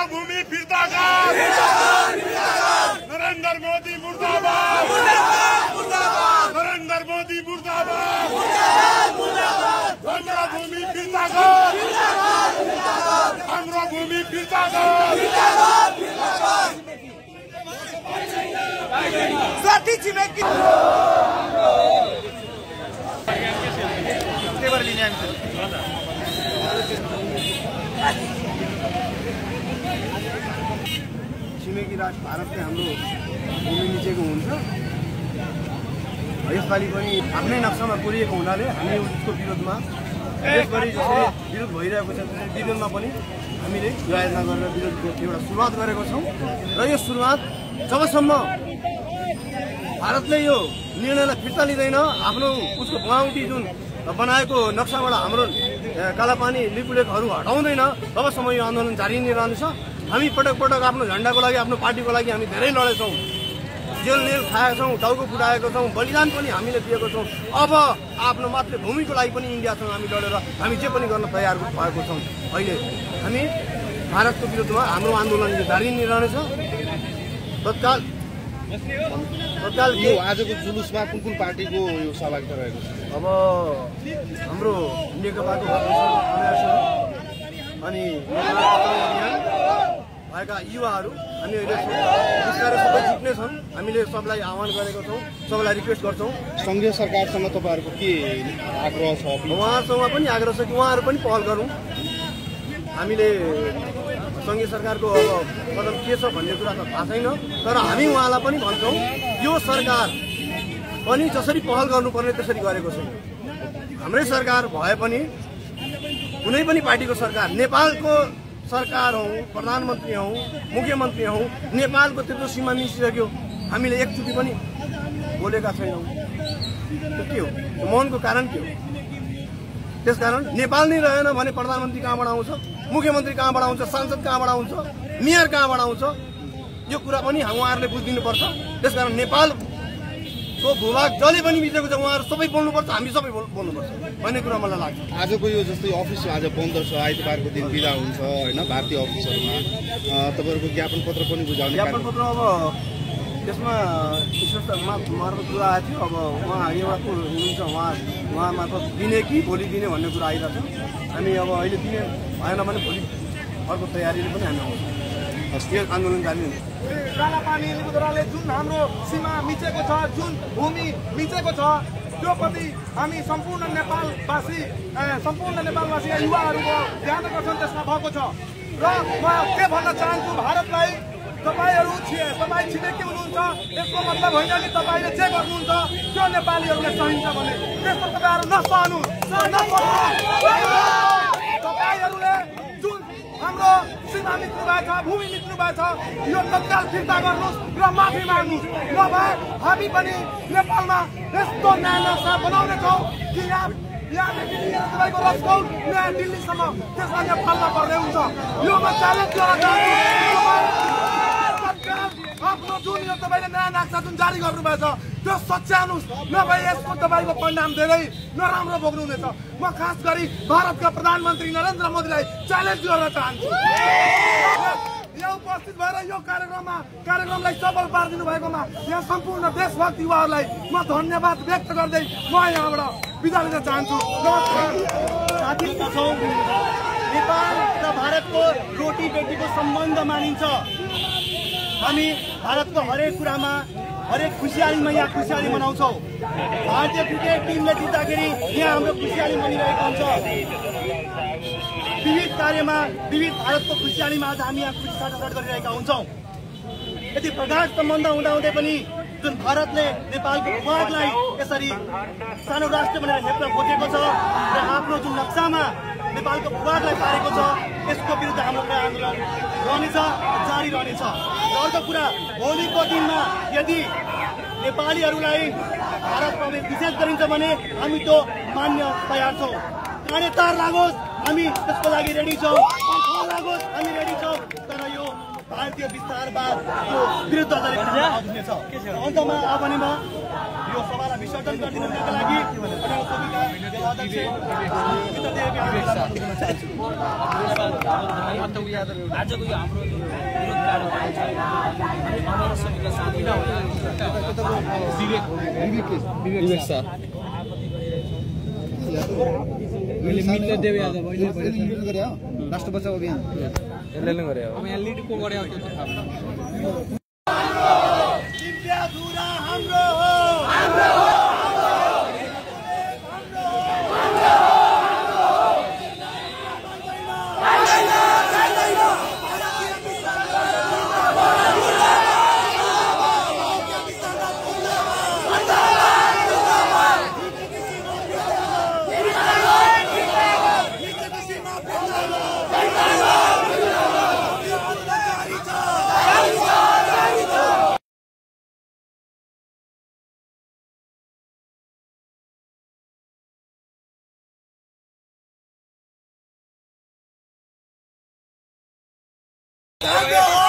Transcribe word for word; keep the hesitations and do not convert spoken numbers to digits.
हाम्रो भूमि फिर्ता गर नरेन्द्र मोदी मुर्दाबाद नरेन्द्र मोदी मुर्दाबाद हाम्रो भूमि फिर्ता गर हाम्रो भूमि फिर्ता गर साथी छिमेकी छिमेकी राष्ट्र भारतले हाम्रो भूमि मिचेको हुन्छ। यसपालि पनि आफ्नै नक्सामा कोरिएको हुनाले हामी उसको विरोधमा देशभरि जसरी विरोध भइरहेको छ त्यसरी विरोधमा पनि हामीले यो आयोजना गरेर विरोधको एउटा सुरुवात गरेको छौँ। र यो सुरुवात जबसम्म भारतले यो निर्णयलाई फिर्ता लिँदैन, आफ्नो उसको बनावटी जुन बनाएको नक्साबाट हाम्रो कालापानी लिपुलेखहरू हटाउँदैन, तबसम्म यो आन्दोलन जारी नै रहनेछ। हामी पटक पटक आफ्नो झन्डाको लागि, आफ्नो पार्टीको लागि हामी धेरै लडेछौँ, जेल नेल खाएका छौँ, टाउको फुटाएको छौँ, बलिदान पनि हामीले दिएको छौँ। अब आफ्नो मातृभूमिको लागि पनि इन्डियासँग हामी लडेर हामी जे पनि गर्न तयार भएको छौँ। अहिले हामी भारतको विरुद्धमा हाम्रो आन्दोलन जारी नै रहनेछ। तत्काल तत्काल यो आजको जुलुसमा कुन कुन पार्टीको यो सहभागिता रहेको छ? अब हाम्रो नेकपाको अनि भएका युवाहरू हामी अहिले बिस्तारै सबै जित्ने छन्। हामीले सबलाई आह्वान गरेको छौँ, सबैलाई रिक्वेस्ट गर्छौँ। सङ्घीय सरकारसँग तपाईँहरूको के आग्रह छ? उहाँहरूसँग पनि आग्रह छ कि उहाँहरू पनि पहल गरौँ। हामीले सङ्घीय सरकारको अब कदम के छ भन्ने कुरा त थाहा छैन, तर हामी उहाँलाई पनि भन्छौँ यो सरकार पनि जसरी पहल गर्नुपर्ने त्यसरी गरेको छैन। हाम्रै सरकार भए पनि कुनै पनि पार्टीको सरकार, नेपालको सरकार हौ, प्रधानमन्त्री हौ, मुख्यमन्त्री हौ, नेपालको त्यत्रो सीमा मिसिसक्यो, हामीले एकचोटि पनि बोलेका छैनौँ। त्यो के हो? मौनको कारण के हो? त्यसकारण नेपाल नै रहेन भने प्रधानमन्त्री कहाँबाट आउँछ, मुख्यमन्त्री कहाँबाट आउँछ, सांसद कहाँबाट आउँछ, मेयर कहाँबाट आउँछ? यो कुरा पनि उहाँहरूले बुझिदिनुपर्छ। त्यसकारण नेपालको भूभाग जसले पनि मिचेको छ उहाँहरू सबै बोल्नुपर्छ, हामी सबै बोल्नुपर्छ भन्ने कुरा मलाई लाग्छ। आजको यो जस्तै अफिस आज बन्द छ, आइतबारको दिन बिदा हुन्छ होइन भारतीय अफिसहरूमा, तपाईँहरूको ज्ञापन पत्र पनि बुझाउने? ज्ञापन पत्र अब त्यसमा मार्फत कुरा आएको थियो। अब उहाँ एउटा को हुनुहुन्छ, उहाँ उहाँ मार्फत दिने कि भोलि दिने भन्ने कुरा आइरहेको छ। हामी अब अहिले दिने भएन भने भोलि अर्को तयारीले पनि हामी आउँछौँ। आन्दोलन जारी हुन्छ। कालापानी लिपुद्वाराले जुन हाम्रो सीमा मिचेको छ, जुन भूमि मिचेको छ, त्यो प्रति हामी सम्पूर्ण नेपालवासी सम्पूर्ण नेपालवासी युवाहरूको ध्यान आकर्षण त्यसमा भएको छ। र म के भन्न चाहन्छु भारतलाई, तपाईँहरू तपाईँ छिमेकी हुनुहुन्छ, यसको मतलब होइन कि तपाईँले जे गर्नुहुन्छ त्यो नेपालीहरूले सहिन्छ भने त्यसमा तपाईँहरू नसहनु। तपाईँहरूले जुन हाम्रो सीमा मिच्नु भएको छ, भूमि मिच्नु भएको छ, यो तत्काल फिर्ता गर्नुहोस् र माफी माग्नुहोस्। नभए हामी पनि नेपालमा यस्तो न्याय व्यवस्था बनाउनेछौँ कि यहाँ यहाँदेखि लिएर तपाईँको रसकौल नयाँ दिल्लीसम्म त्यसमा नेपालमा पर्ने हुन्छ। यो म च्यालेन्ज गर्न चाहन्छु। आफ्नो जुन यो तपाईँले नयाँ नक्सा जुन जारी गर्नुभएछ त्यो सच्याउनुहोस्, नभए यसको तपाईँको परिणाम धेरै नराम्रो भोग्नुहुनेछ। म खास गरी भारतका प्रधानमन्त्री नरेन्द्र मोदीलाई च्यालेन्ज गर्न चाहन्छु। यहाँ उपस्थित भएर यो कार्यक्रममा कार्यक्रमलाई सफल पारिदिनु भएकोमा यहाँ सम्पूर्ण देशभक्त युवाहरूलाई म धन्यवाद व्यक्त गर्दै म यहाँबाट बिदा लिन चाहन्छु। नमस्कार। नेपाल र भारतको रोटी बेटीको सम्बन्ध मानिन्छ। हामी भारतको हरेक कुरामा, हरेक खुसियालीमा यहाँ खुसियाली मनाउँछौँ। भारतीय क्रिकेट टिमले जित्दाखेरि यहाँ हाम्रो खुसियाली मनाइरहेको हुन्छ। विविध कार्यमा, विविध भारतको खुसियालीमा आज हामी यहाँ खुसी साटासाट गरिरहेका हुन्छौँ। यति प्रगाढ सम्बन्ध हुँदाहुँदै पनि जुन भारतले नेपालको भूभागलाई यसरी सानो राष्ट्र भनेर हेप्न खोजेको छ र आफ्नो जुन नक्सामा नेपालको भूभागलाई पारेको छ, यसको विरुद्ध हाम्रो आन्दोलन रहनेछ, जारी रहनेछ। र अर्को कुरा, भोलिको दिनमा यदि नेपालीहरूलाई भारत प्रवेश निषेध गरिन्छ भने हामी त्यो मान्य तयार छौँ। काँडे तार लागोस् हामी त्यसको लागि रेडी छौँ, लागोस् हामी रेडी छौँ। तर यो भारतीय विस्तारवादको विरुद्ध हुनेछ। अन्तमा अब भने म यो सभालाई विसर्जन गरिदिनुका लागि पठाउ समितिका अध्यक्ष मित्रदेव आजको यो हाम्रो विरोध कार्यक्रम छ हामी अमर समितिका साथी विवेक सर मैले मित्र देव यादव अहिले गरे हो राष्ट्र बचाउ अभियान यसले नै गरे हो अब यहाँ लिड को गरे हो त्यो चाहिँ थाहा दिव्याधुरा हाम्रो हो हाम्रो हो Go!